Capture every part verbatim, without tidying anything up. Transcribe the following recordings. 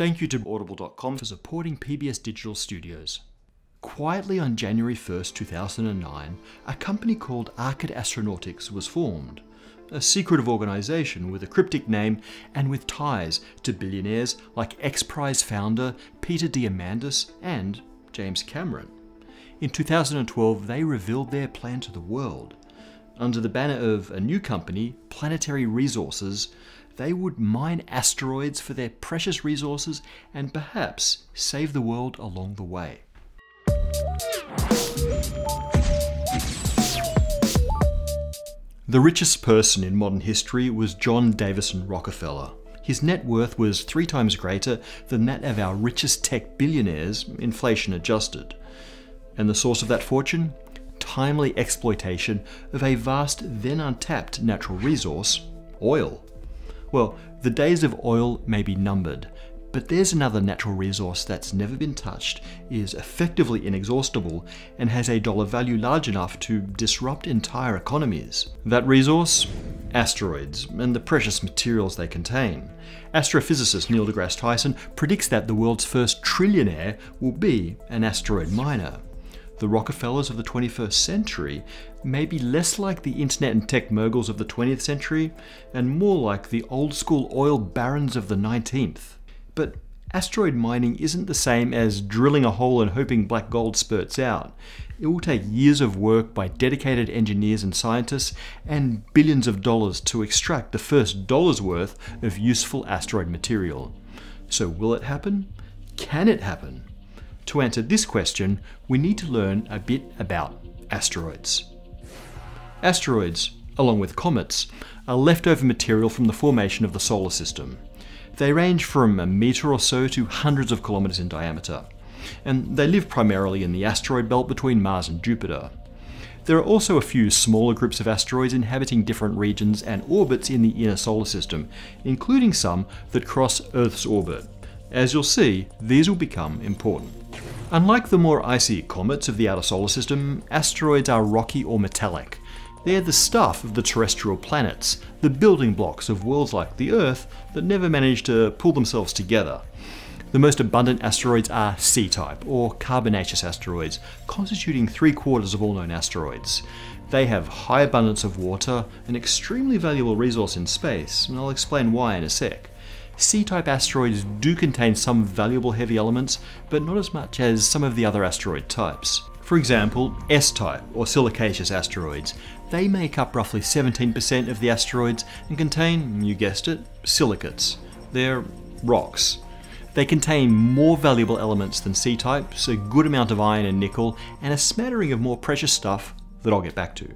Thank you to Audible dot com for supporting P B S Digital Studios. Quietly on January first, two thousand nine, a company called Arcad Astronautics was formed. A secretive organisation with a cryptic name and with ties to billionaires like X-Prize founder Peter Diamandis and James Cameron. In two thousand twelve, they revealed their plan to the world. Under the banner of a new company, Planetary Resources, they would mine asteroids for their precious resources and perhaps save the world along the way. The richest person in modern history was John Davison Rockefeller. His net worth was three times greater than that of our richest tech billionaires, inflation adjusted. And the source of that fortune? Timely exploitation of a vast, then untapped natural resource, oil. Well, the days of oil may be numbered, but there's another natural resource that's never been touched, is effectively inexhaustible, and has a dollar value large enough to disrupt entire economies. That resource? Asteroids, and the precious materials they contain. Astrophysicist Neil deGrasse Tyson predicts that the world's first trillionaire will be an asteroid miner. The Rockefellers of the twenty-first century may be less like the internet and tech moguls of the twentieth century, and more like the old-school oil barons of the nineteenth. But asteroid mining isn't the same as drilling a hole and hoping black gold spurts out. It will take years of work by dedicated engineers and scientists, and billions of dollars to extract the first dollar's worth of useful asteroid material. So will it happen? Can it happen? To answer this question, we need to learn a bit about asteroids. Asteroids, along with comets, are leftover material from the formation of the solar system. They range from a metre or so to hundreds of kilometres in diameter, and they live primarily in the asteroid belt between Mars and Jupiter. There are also a few smaller groups of asteroids inhabiting different regions and orbits in the inner solar system, including some that cross Earth's orbit. As you'll see, these will become important. Unlike the more icy comets of the outer solar system, asteroids are rocky or metallic. They're the stuff of the terrestrial planets, the building blocks of worlds like the Earth that never managed to pull themselves together. The most abundant asteroids are C-type, or carbonaceous asteroids, constituting three quarters of all known asteroids. They have high abundance of water, an extremely valuable resource in space, and I'll explain why in a sec. C-type asteroids do contain some valuable heavy elements, but not as much as some of the other asteroid types. For example, S-type, or silicaceous asteroids. They make up roughly seventeen percent of the asteroids and contain, you guessed it, silicates. They're rocks. They contain more valuable elements than C-types, a good amount of iron and nickel, and a smattering of more precious stuff that I'll get back to.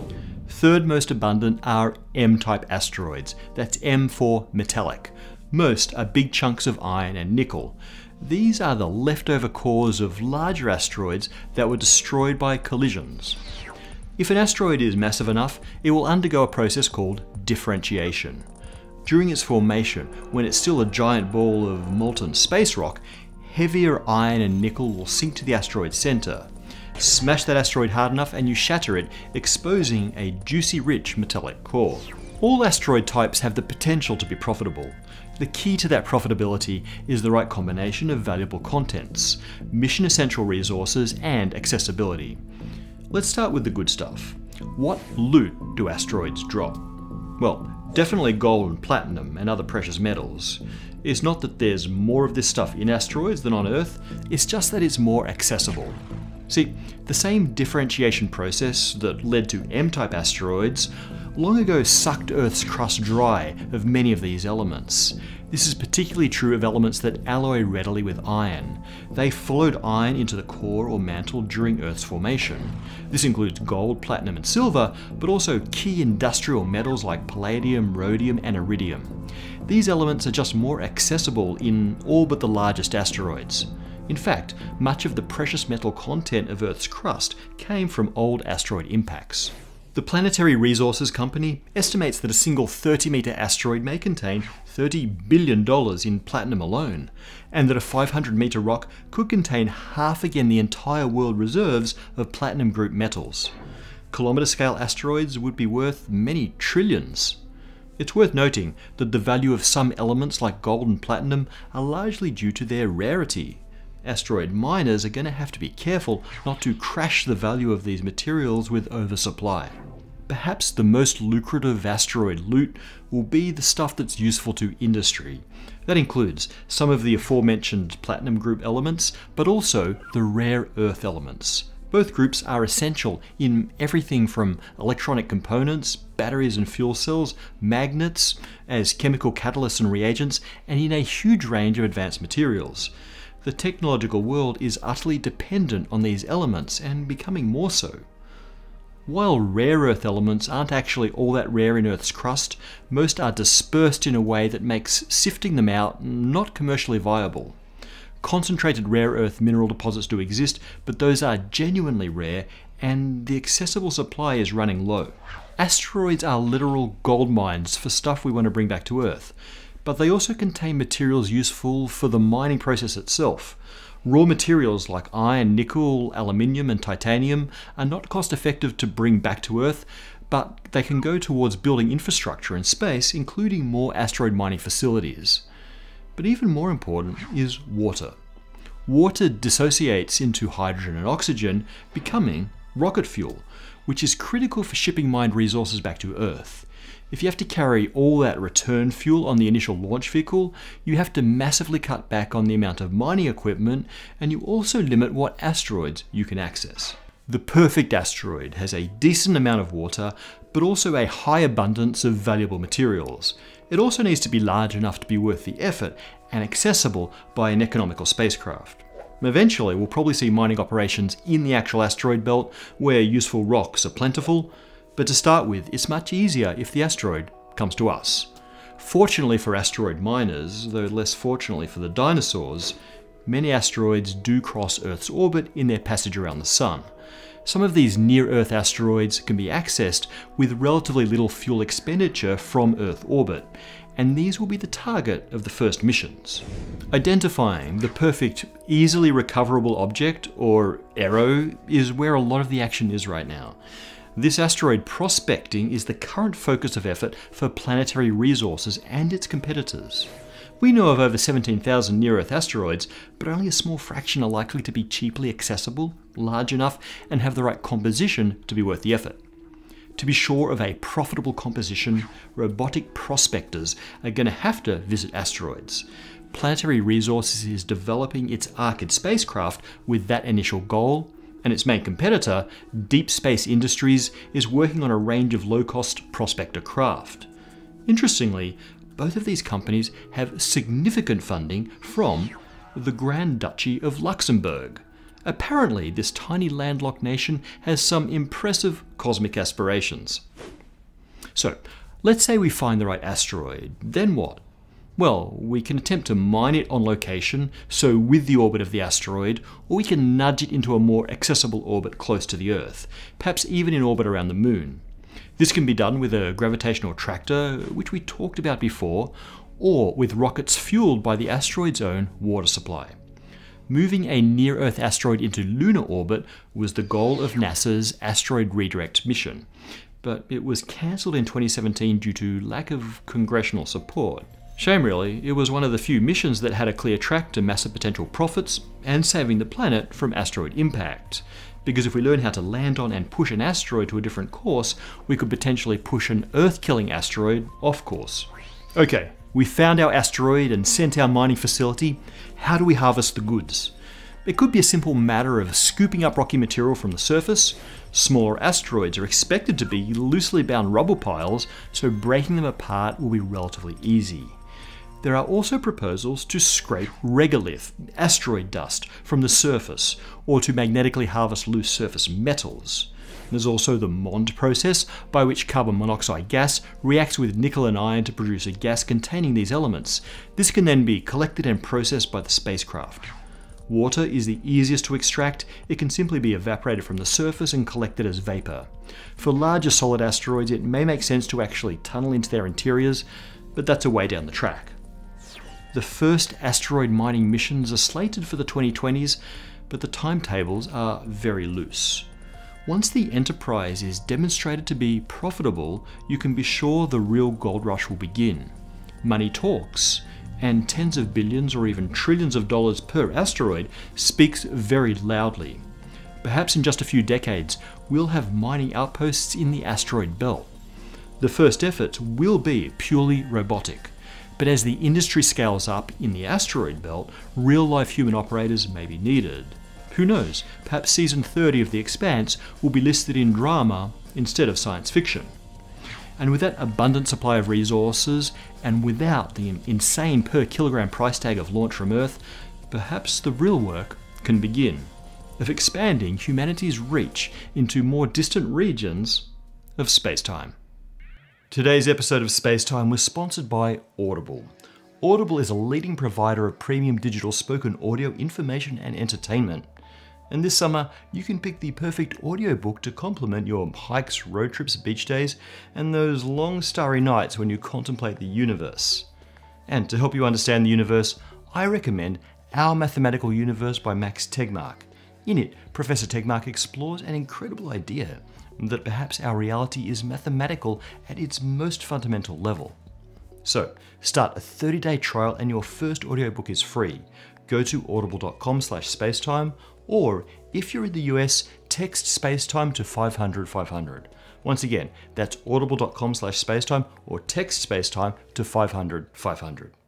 Third most abundant are M-type asteroids. That's M for metallic. Most are big chunks of iron and nickel. These are the leftover cores of larger asteroids that were destroyed by collisions. If an asteroid is massive enough, it will undergo a process called differentiation. During its formation, when it's still a giant ball of molten space rock, heavier iron and nickel will sink to the asteroid's center. Smash that asteroid hard enough and you shatter it, exposing a juicy rich metallic core. All asteroid types have the potential to be profitable. The key to that profitability is the right combination of valuable contents, mission essential resources, and accessibility. Let's start with the good stuff. What loot do asteroids drop? Well, definitely gold and platinum and other precious metals. It's not that there's more of this stuff in asteroids than on Earth, it's just that it's more accessible. See, the same differentiation process that led to M-type asteroids long ago sucked Earth's crust dry of many of these elements. This is particularly true of elements that alloy readily with iron. They followed iron into the core or mantle during Earth's formation. This includes gold, platinum, and silver, but also key industrial metals like palladium, rhodium, and iridium. These elements are just more accessible in all but the largest asteroids. In fact, much of the precious metal content of Earth's crust came from old asteroid impacts. The Planetary Resources Company estimates that a single thirty metre asteroid may contain thirty billion dollars in platinum alone, and that a five hundred metre rock could contain half again the entire world reserves of platinum group metals. Kilometre scale asteroids would be worth many trillions. It's worth noting that the value of some elements like gold and platinum are largely due to their rarity. Asteroid miners are going to have to be careful not to crash the value of these materials with oversupply. Perhaps the most lucrative asteroid loot will be the stuff that's useful to industry. That includes some of the aforementioned platinum group elements, but also the rare earth elements. Both groups are essential in everything from electronic components, batteries and fuel cells, magnets, as chemical catalysts and reagents, and in a huge range of advanced materials. The technological world is utterly dependent on these elements, and becoming more so. While rare earth elements aren't actually all that rare in Earth's crust, most are dispersed in a way that makes sifting them out not commercially viable. Concentrated rare earth mineral deposits do exist, but those are genuinely rare, and the accessible supply is running low. Asteroids are literal gold mines for stuff we want to bring back to Earth, but they also contain materials useful for the mining process itself. Raw materials like iron, nickel, aluminium and titanium are not cost effective to bring back to Earth, but they can go towards building infrastructure in space, including more asteroid mining facilities. But even more important is water. Water dissociates into hydrogen and oxygen, becoming rocket fuel, which is critical for shipping mined resources back to Earth. If you have to carry all that return fuel on the initial launch vehicle, you have to massively cut back on the amount of mining equipment, and you also limit what asteroids you can access. The perfect asteroid has a decent amount of water, but also a high abundance of valuable materials. It also needs to be large enough to be worth the effort and accessible by an economical spacecraft. Eventually, we'll probably see mining operations in the actual asteroid belt where useful rocks are plentiful, but to start with, it's much easier if the asteroid comes to us. Fortunately for asteroid miners, though less fortunately for the dinosaurs, many asteroids do cross Earth's orbit in their passage around the Sun. Some of these near-Earth asteroids can be accessed with relatively little fuel expenditure from Earth orbit, and these will be the target of the first missions. Identifying the perfect, easily recoverable object, or arrow, is where a lot of the action is right now. This asteroid prospecting is the current focus of effort for Planetary Resources and its competitors. We know of over seventeen thousand near-Earth asteroids, but only a small fraction are likely to be cheaply accessible, large enough, and have the right composition to be worth the effort. To be sure of a profitable composition, robotic prospectors are going to have to visit asteroids. Planetary Resources is developing its Arcid spacecraft with that initial goal, and its main competitor, Deep Space Industries, is working on a range of low-cost prospector craft. Interestingly, both of these companies have significant funding from the Grand Duchy of Luxembourg. Apparently, this tiny landlocked nation has some impressive cosmic aspirations. So, let's say we find the right asteroid, then what? Well, we can attempt to mine it on location, so with the orbit of the asteroid, or we can nudge it into a more accessible orbit close to the Earth, perhaps even in orbit around the Moon. This can be done with a gravitational tractor, which we talked about before, or with rockets fueled by the asteroid's own water supply. Moving a near-Earth asteroid into lunar orbit was the goal of NASA's Asteroid Redirect mission, but it was cancelled in twenty seventeen due to lack of congressional support. Shame really, it was one of the few missions that had a clear track to massive potential profits and saving the planet from asteroid impact. Because if we learn how to land on and push an asteroid to a different course, we could potentially push an Earth-killing asteroid off course. Okay, we found our asteroid and sent our mining facility. How do we harvest the goods? It could be a simple matter of scooping up rocky material from the surface. Smaller asteroids are expected to be loosely bound rubble piles, so breaking them apart will be relatively easy. There are also proposals to scrape regolith, asteroid dust, from the surface, or to magnetically harvest loose surface metals. There's also the MOND process, by which carbon monoxide gas reacts with nickel and iron to produce a gas containing these elements. This can then be collected and processed by the spacecraft. Water is the easiest to extract. It can simply be evaporated from the surface and collected as vapor. For larger solid asteroids, it may make sense to actually tunnel into their interiors, but that's a way down the track. The first asteroid mining missions are slated for the twenty twenties, but the timetables are very loose. Once the enterprise is demonstrated to be profitable, you can be sure the real gold rush will begin. Money talks, and tens of billions or even trillions of dollars per asteroid speaks very loudly. Perhaps in just a few decades, we'll have mining outposts in the asteroid belt. The first efforts will be purely robotic, but as the industry scales up in the asteroid belt, real-life human operators may be needed. Who knows, perhaps season thirty of The Expanse will be listed in drama instead of science fiction. And with that abundant supply of resources, and without the insane per kilogram price tag of launch from Earth, perhaps the real work can begin, of expanding humanity's reach into more distant regions of space-time. Today's episode of Space-Time was sponsored by Audible. Audible is a leading provider of premium digital spoken audio information and entertainment. And this summer, you can pick the perfect audiobook to complement your hikes, road trips, beach days, and those long starry nights when you contemplate the universe. And to help you understand the universe, I recommend Our Mathematical Universe by Max Tegmark. In it, Professor Tegmark explores an incredible idea that perhaps our reality is mathematical at its most fundamental level. So, start a thirty day trial and your first audiobook is free. Go to audible dot com slash spacetime, or if you're in the U S, text spacetime to five hundred five hundred. Once again, that's audible dot com slash spacetime or text spacetime to five hundred five hundred.